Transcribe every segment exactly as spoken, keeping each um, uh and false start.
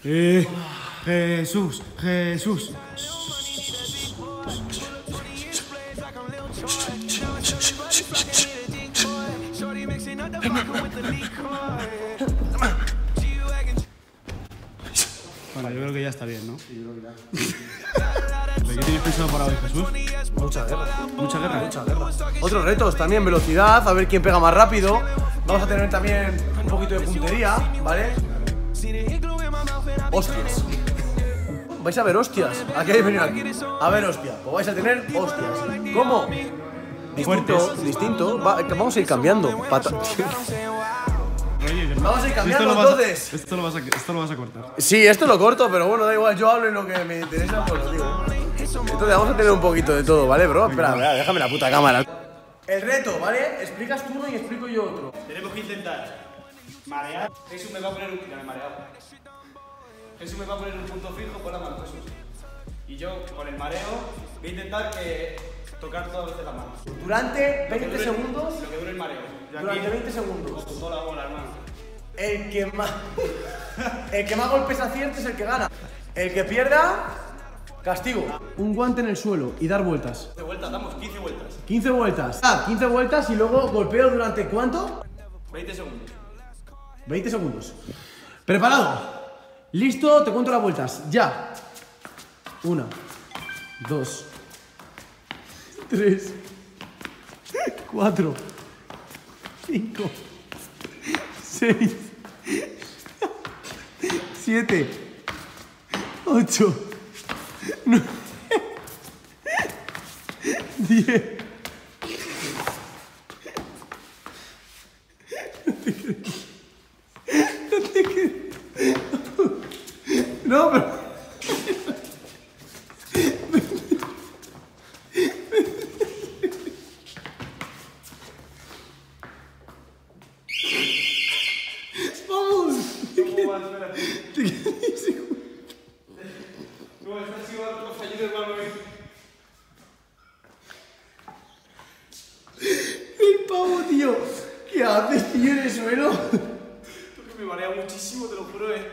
Eh, Jesús, Jesús. Bueno, yo creo que ya está bien, ¿no? Sí, yo creo que ya. ¿Qué tienes pensado para hoy, Jesús? Mucha guerra. Mucha guerra. Mucha guerra. Otros retos también, velocidad, a ver quién pega más rápido. Vamos a tener también un poquito de puntería, ¿vale? Hostias. Vais a ver hostias. ¿A qué habéis venido aquí? A ver hostias. Pues vais a tener hostias. ¿Cómo? Distinto, Fuertes. distinto. Va, vamos a ir cambiando. Pata. Oye, Vamos a ir cambiando, esto lo vas a- entonces. Esto lo, vas a, esto lo vas a cortar. Sí, esto lo corto, pero bueno, da igual, yo hablo en lo que me interesa, pues lo digo. Entonces vamos a tener un poquito de todo, ¿vale, bro? Espera, espera, déjame la puta cámara. El reto, ¿vale? Explicas tú uno y explico yo otro. Tenemos que intentar marear. Jesús me va a poner un... Ya me he mareado. Jesús me va a poner un punto fijo con la mano, Jesús. Y yo, con el mareo, voy a intentar que tocar todas veces la mano. Durante Lo que veinte dure- segundos, Lo que dure el mareo. Yo durante aquí, veinte segundos, con toda la bola, hermano. el que más, el que más golpes acierte es el que gana. El que pierda, castigo. Un guante en el suelo y dar vueltas. quince vueltas, damos quince vueltas. quince vueltas. Ah, quince vueltas y luego golpeo durante ¿cuánto? veinte segundos. veinte segundos. ¿Preparado? ¿Listo? Te cuento las vueltas. Ya. Una. Dos. Tres. Cuatro. Cinco. Seis. Siete. Ocho. Nueve. Diez. No, pero... ¡Vamos! ¿Cómo va? Espérate. No, esta ha sido algo fallido, hermano. ¡El pavo, tío! ¿Qué haces, tío, en el suelo? Me marea muchísimo, te lo juro, eh.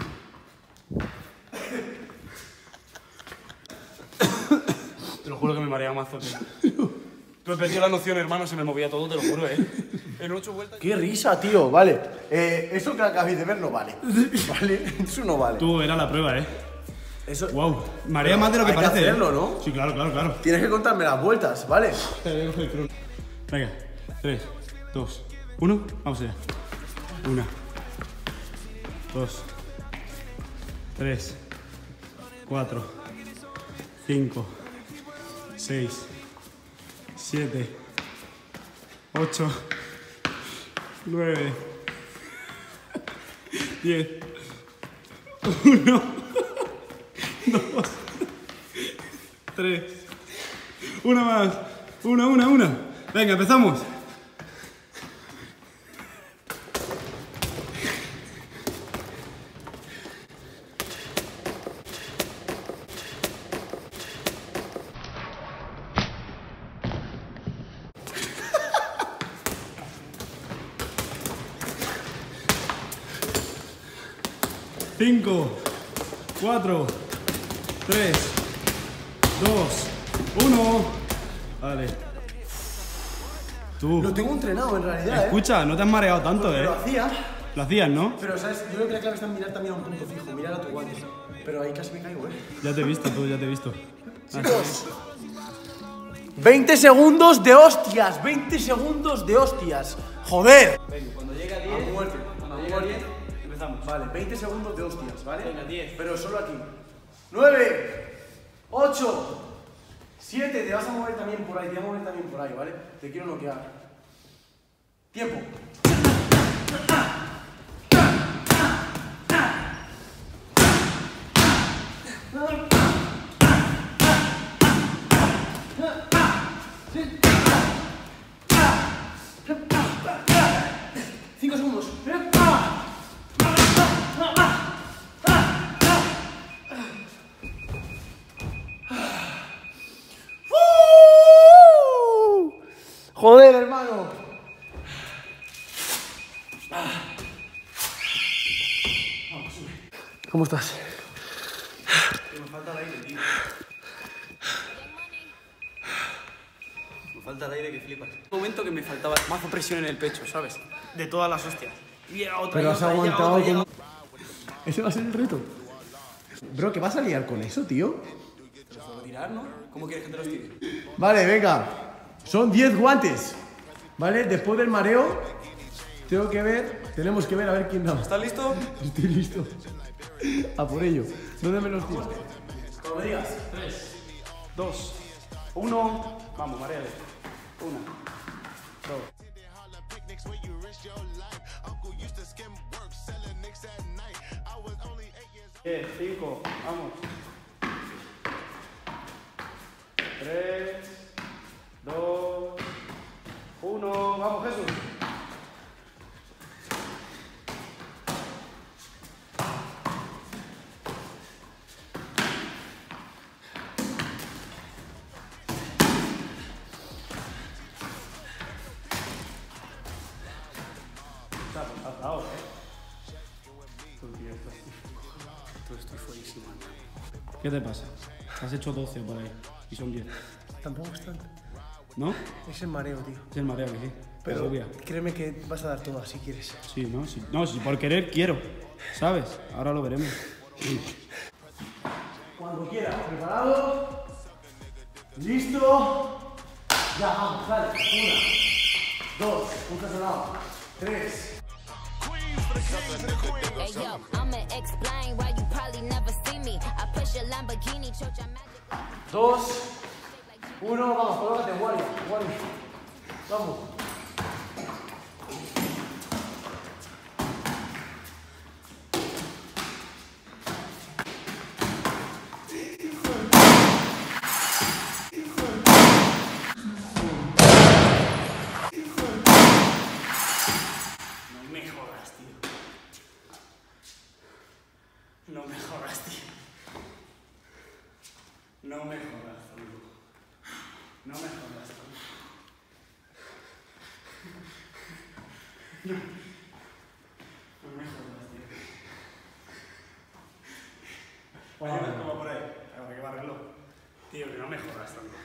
Te lo juro que me marea mazo, tío. Tú he perdido la noción, hermano, se me movía todo, te lo juro, eh. En ocho vueltas. ¡Qué risa, tío! Vale. Eh, eso que acabáis de ver no vale. ¿Vale? Eso no vale. Tú, era la prueba, eh. Eso... Wow, marea más de lo que hay que parece. hacerlo, eh. ¿no? Sí, claro, claro, claro. Tienes que contarme las vueltas, ¿vale? Venga, tres, dos, uno, vamos allá. Una, dos, tres, cuatro, cinco, seis, siete, ocho, nueve, diez, uno, dos, tres, una más, una, una, una. Venga, empezamos. Cinco, cuatro, tres, dos, uno. Vale. Tú. Lo tengo entrenado en realidad, ¿eh? Escucha, no te has mareado tanto, Lo eh. hacía, Lo hacías, ¿no? pero ¿sabes? Yo creo que la clave está en mirar también a un punto fijo, mirar a tu guante. Pero ahí casi me caigo, ¿eh? Ya te he visto, tú, ya te he visto. Chicos, veinte segundos de hostias, veinte segundos de hostias. ¡Joder! Venga, cuando llegue a A muerte, cuando a llegue a muerte. diez, empezamos. Vale, veinte segundos de hostias, ¿vale? Venga, diez. Pero solo aquí. nueve, ocho, siete, te vas a mover también por ahí, te voy a mover también por ahí, ¿vale? Te quiero noquear. Tiempo. Cinco segundos. Joder, hermano. Vamos, sube. ¿Cómo estás? Que me falta el aire, tío. Me falta el aire que flipas. Un momento que me faltaba mazo presión en el pecho, ¿sabes? De todas las hostias. Y era otra. Pero y has otra, aguantado y otra, y con... otra. ¿Ese va a ser el reto? Bro, ¿qué vas a liar con eso, tío? ¿Te los puedo tirar, no? ¿Cómo quieres que te los tire? Vale, venga. Son diez guantes. ¿Vale? Después del mareo, tengo que ver... Tenemos que ver a ver quién da. ¿Estás listo? Estoy listo. A por ello. ¿Dónde me los tiras? Como me digas. tres, dos, uno. Vamos, mareale. Una, dos. diez, cinco, vamos. tres, dos, uno. Vamos, Jesús. Ahora, ¿eh? Todo estoy fuerísimo. ¿Qué te pasa? Has hecho doce por ahí y son diez. Tampoco es tanto. ¿No? Es el mareo, tío. Es el mareo que sí. Pero Agobia. créeme que vas a dar todo si quieres. Sí, ¿no? Sí. No, si por querer quiero. ¿Sabes? Ahora lo veremos. Cuando quieras. ¿Preparado? ¿Listo? Ya, vamos, dale. Una, dos, un sonado. Tres. Hey yo, I'ma explain why you probably never see me. I push your Lamborghini, choke your magic. Dos, uno, vamos, colócate, Wally, Wally. Vamos. No me jodas, tío. No me jodas, tío. No me jodas, tío. No me jodas, tío. No, no me jodas, tío. Oye, ¿cómo por ahí? Ahora que va el reloj. Tío, que no me jodas tanto.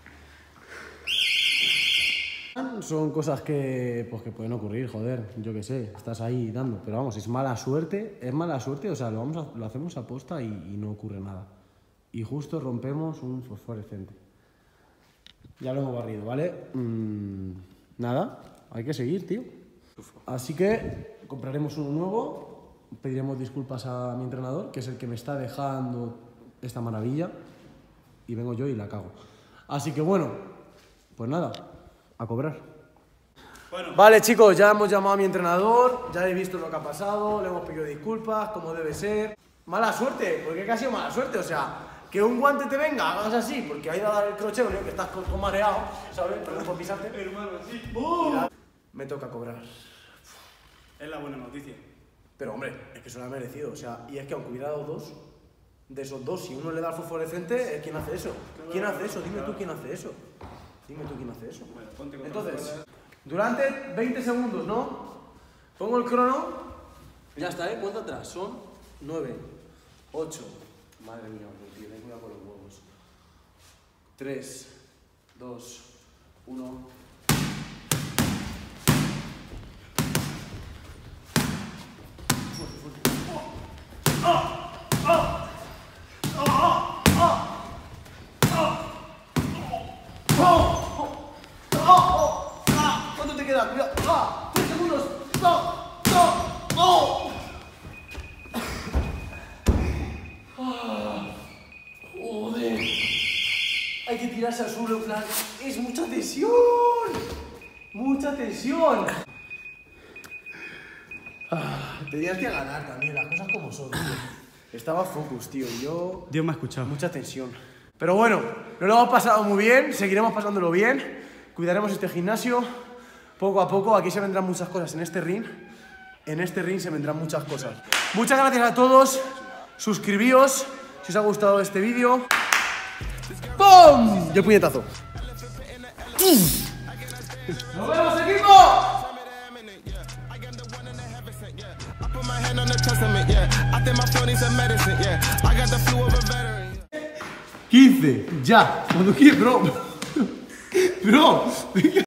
Son cosas que, pues, que pueden ocurrir, joder, yo qué sé, estás ahí dando, pero vamos, es mala suerte, es mala suerte, o sea, lo, vamos a- lo hacemos a posta y, y no ocurre nada. Y justo rompemos un fosforescente. Ya lo hemos barrido, ¿vale? Mm, nada, hay que seguir, tío. Así que compraremos uno nuevo, pediremos disculpas a mi entrenador, que es el que me está dejando esta maravilla, y vengo yo y la cago. Así que bueno, pues nada, a cobrar. Bueno, Vale, chicos, ya hemos llamado a mi entrenador, ya he visto lo que ha pasado, le hemos pedido disculpas, como debe ser. Mala suerte, porque casi ha sido mala suerte, o sea, que un guante te venga, hagas así, porque ahí va a dar el crocheo, ¿no? Que estás con, con mareado, ¿sabes? Perdón por pisarte. hermano, sí. Mira, me toca cobrar. Es la buena noticia. Pero hombre, es que se lo ha merecido, o sea, y es que aunque hubiera dado dos, de esos dos, si uno le da el fosforescente, ¿quién hace eso? ¿Quién hace eso? Dime tú quién hace eso. Dime tú quién hace eso. Bueno, ponte con Entonces, durante veinte segundos, ¿no? Pongo el crono. Ya está, ¿eh? Cuenta atrás. Son nueve, ocho. Madre mía, tío, ten cuidado con los huevos. tres, dos, uno. ¿Cuánto te queda? Cuidado. ¡Ah! ¡Tres segundos! ¡No! ¡No! ¡No! Ah, ¡joder! Hay que tirarse al suelo, en plan. ¡Es mucha tensión! ¡Mucha tensión! Ah, tenías que ganar también, las cosas como son, tío. Estaba focus, tío. y Yo. Dios me ha escuchado. Mucha tensión. Pero bueno, nos lo hemos pasado muy bien, seguiremos pasándolo bien, cuidaremos este gimnasio poco a poco. Aquí se vendrán muchas cosas en este ring. En este ring se vendrán muchas cosas. Muchas gracias a todos. Suscribíos si os ha gustado este vídeo. ¡Pum! Y el puñetazo. ¡Nos vemos, equipo! Put my hand on the testament, yeah. I think quince, ya, cuando quieras, bro. Bro, venga.